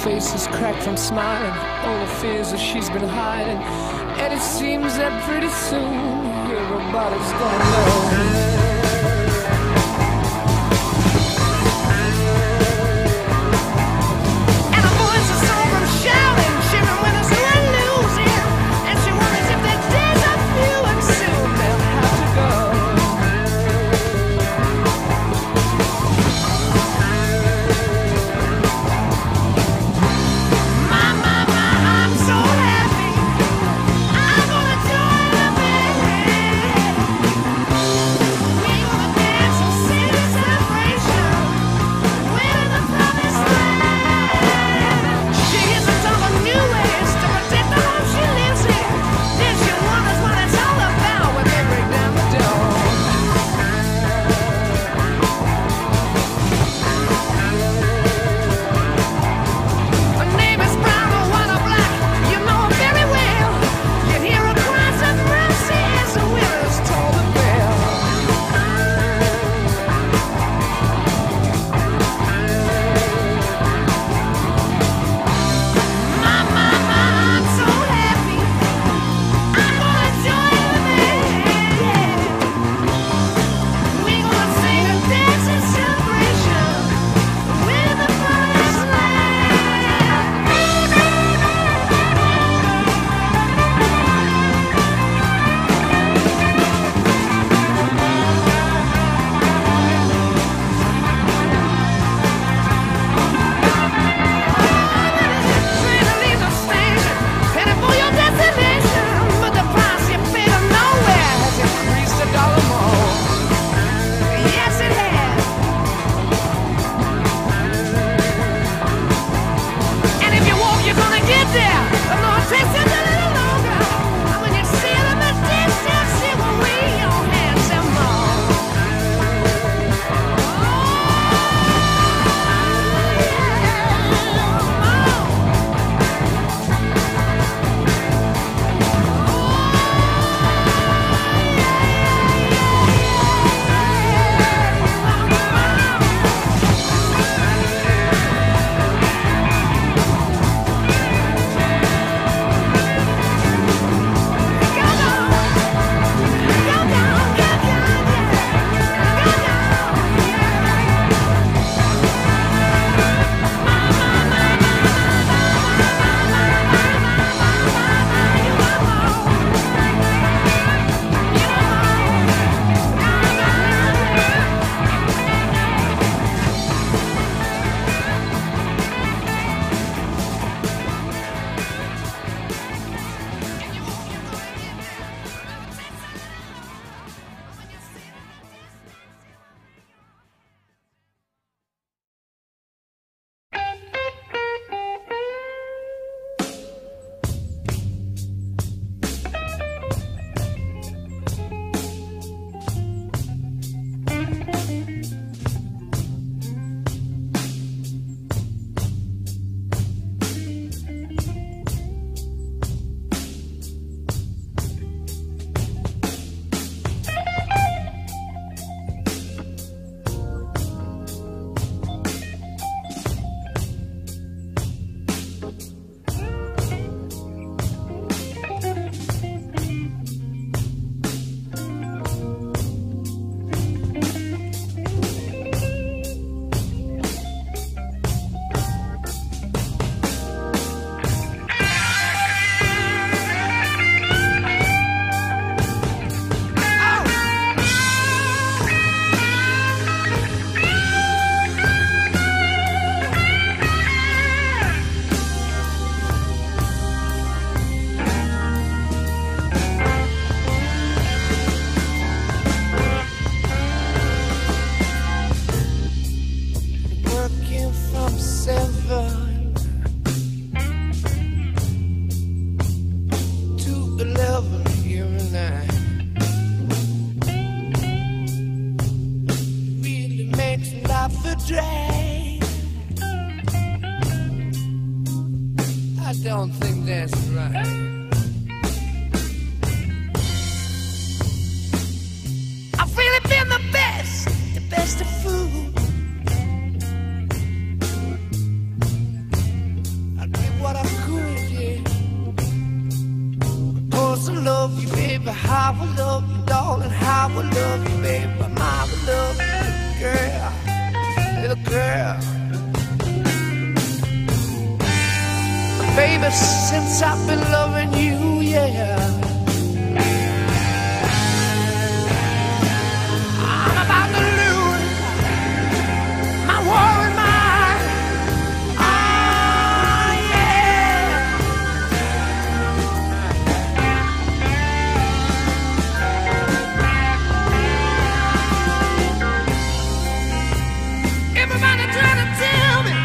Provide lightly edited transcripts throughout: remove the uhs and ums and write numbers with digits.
face is cracked from smiling, all the fears that she's been hiding. And it seems that pretty soon everybody's gonna know. drag. I don't think that's right. I've really been the best of food. little girl. Baby, since I've been loving you, yeah, I'm about to lose my war and mind. Oh, yeah. Everybody trying to tell me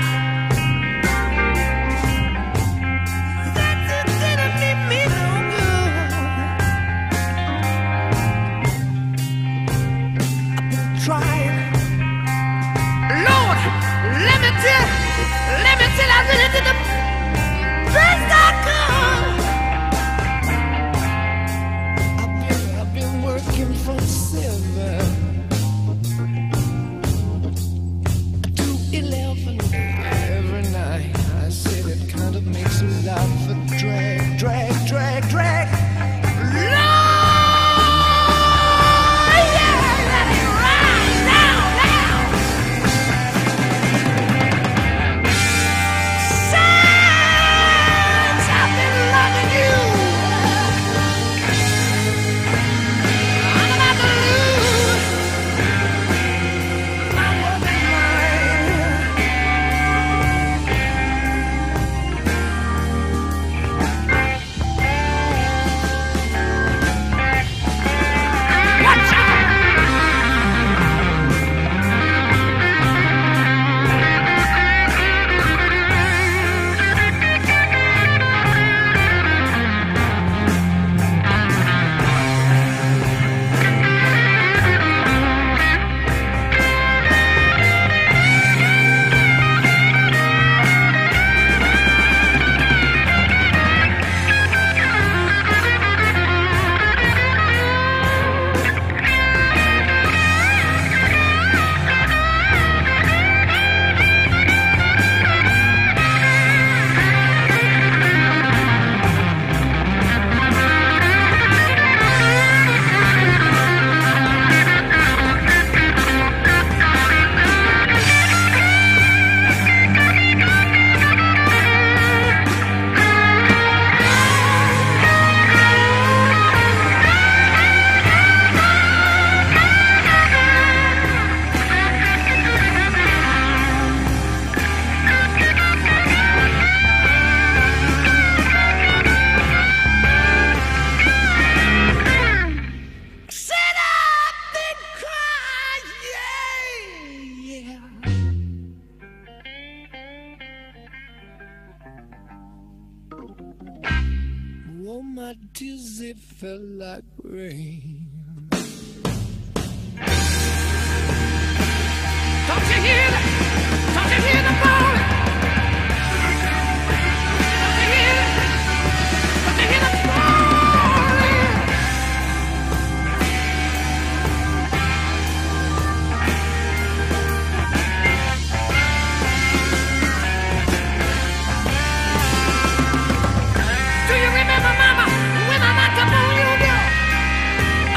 that you didn't leave me no good. I've been trying. Lord, let me tell I really did the best I could. I've been working from 7 to 11 every night. I said it kind of makes me laugh and drag. Lord, yeah, let it right now. Since I've been loving you, I'm about to lose my working mind. Watch out! Sit up and cry, yeah. Oh, my tears, it felt like rain. Don't you hear that? Don't you hear the falling? Don't you hear it? Don't you hear the falling? Do you remember, Mama, when I knocked up on your door?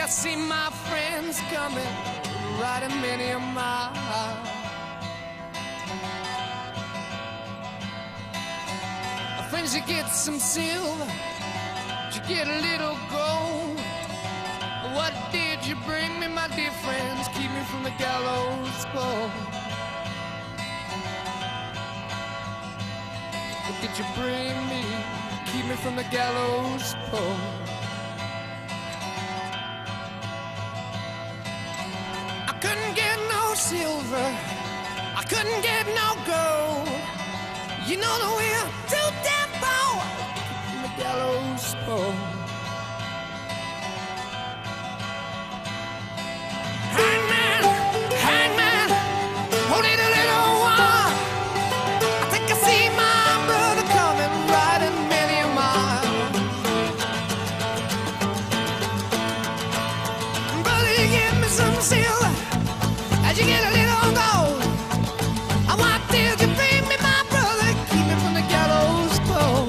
I see my friends coming, riding many a mile. Friends, you get some silver, you get a little gold. What did you bring me, my dear friends? Keep me from the gallows pole. What did you bring me? Keep me from the gallows pole. I couldn't get no silver, I couldn't get no gold. You know that we're too damn poor from the gallows pole. Hangman, hangman, hold it a little while. I think I see my brother coming, riding many a mile. Brother, you give me some silver as you get a little gold. And what did you bring me, my brother? Keep me from the gallows pole.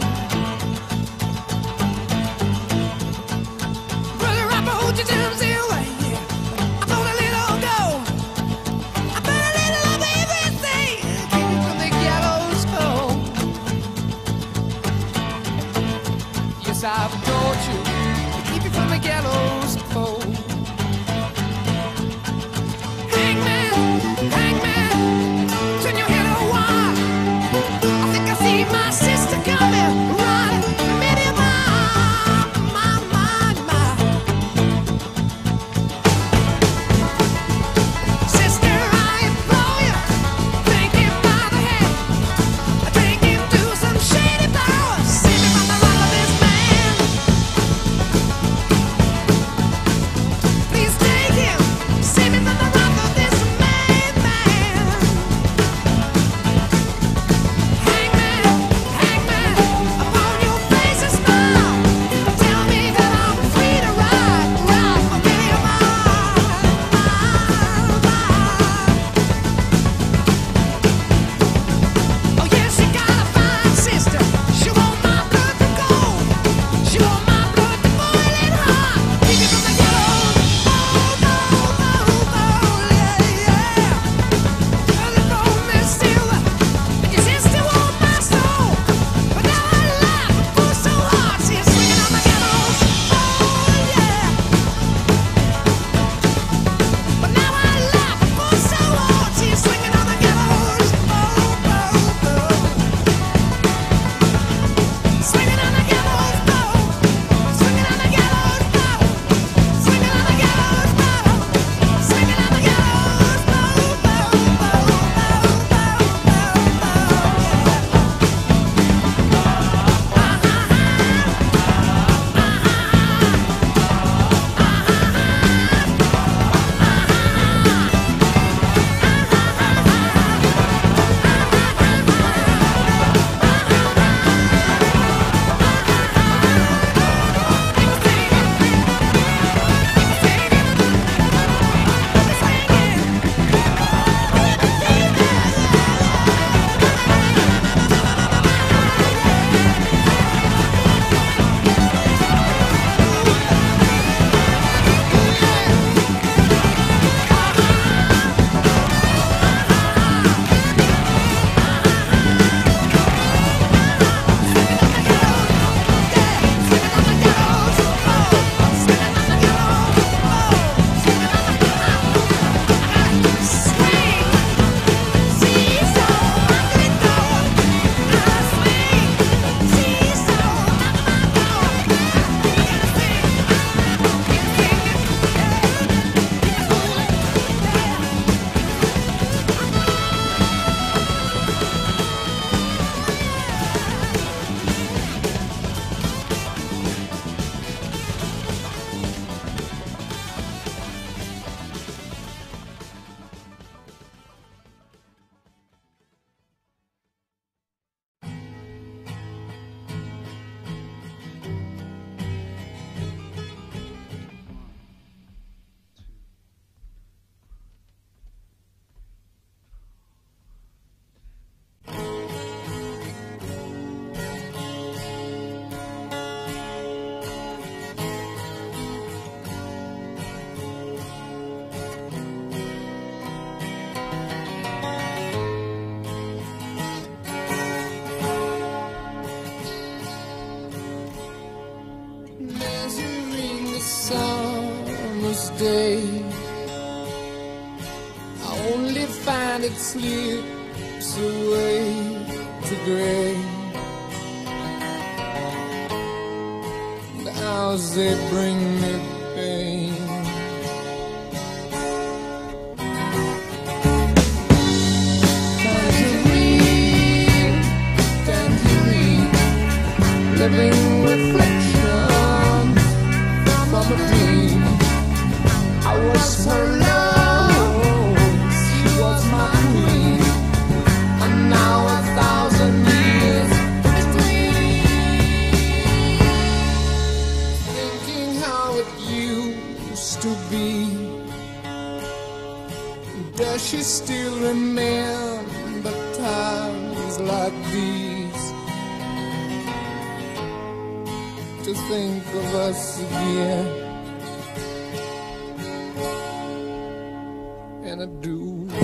Brother, I brought you some silver, yeah. I brought a little gold. I brought a little of everything. Keep me from the gallows pole. Yes, I've brought you to keep you from the gallows pole. Hangman, hangman, turn your head a while. I think I see my sister coming, riding many a mile, mile. Sister, I implore you, take it by the hand, take him to some shady power, save me from the wrath of this man. day. I only find it slips away to gray. The hours they bring me pain. Tangerine, tangerine, living reflections from a dream. I was her love, she was my queen, and now 1,000 years between. Thinking how it used to be. Does she still remember times like these? To think of us again, and I do.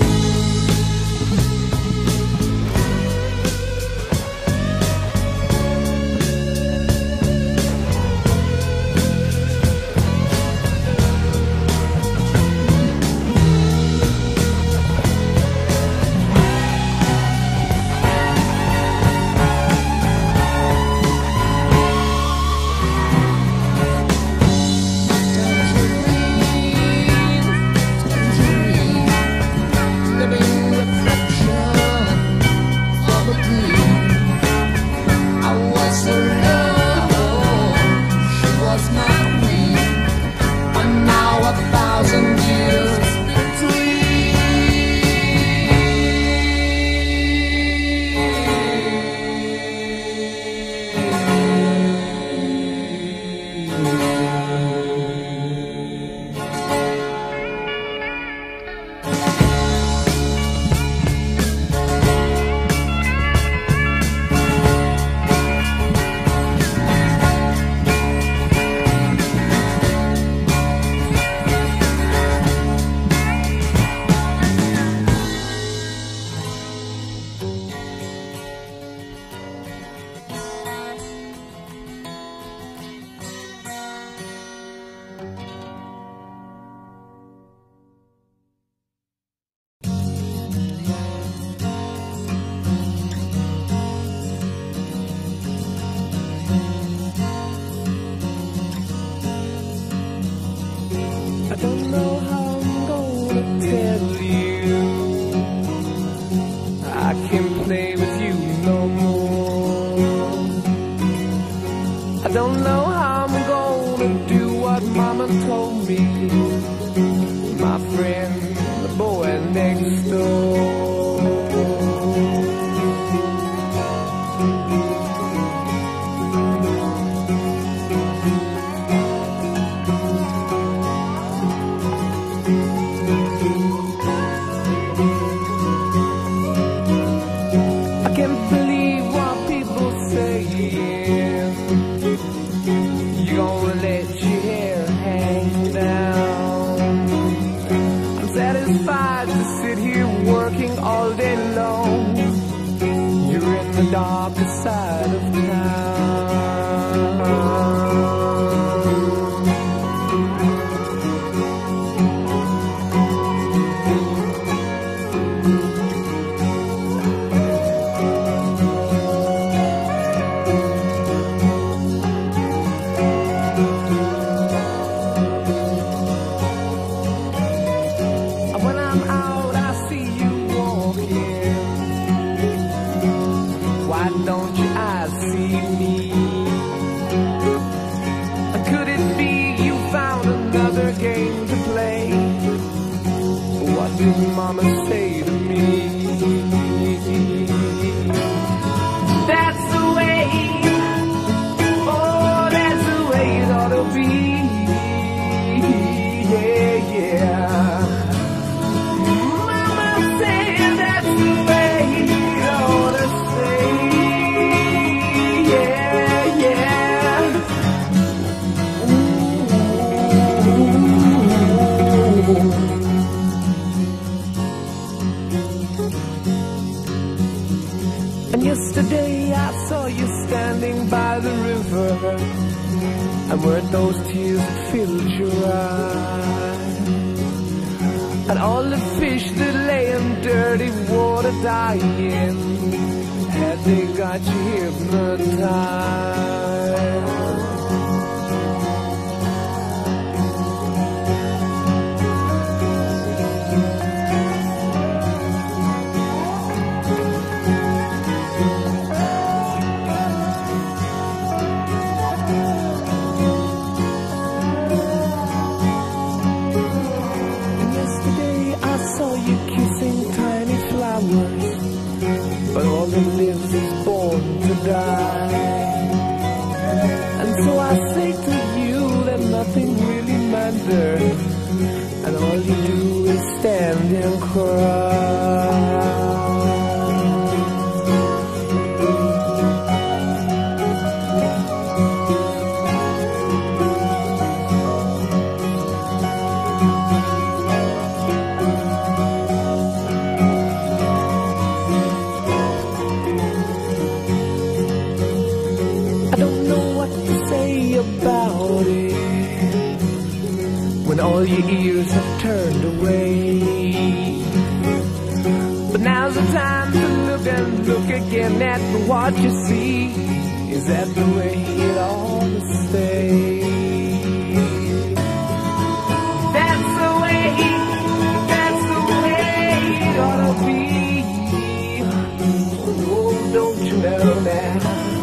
I don't know how I'm gonna tell you I can't play with you no more. I don't know how I'm gonna do what Mama told me, my friend, the boy next door. I can't believe what people saying. You gonna let your hair hang down. I'm satisfied to sit here working all day long. You're in the darker side of town. When I'm out, I see you walking. Why don't your eyes see me? Could it be you found another game to play? What did Mama say to me? That's the way, oh, that's the way it ought to be. Yeah, yeah. And yesterday I saw you standing by the river, and were those tears that filled your eyes? And all the fish that lay in dirty water dying, had they got you hypnotized? But all that lives is born to die. And so I say to you that nothing really matters, and all you do is stand and cry. I don't know what to say about it when all your ears have turned away. But now's the time to look and look again at what you see. Is that the way it ought to stay? That's the way it ought to be. Oh, don't you know now?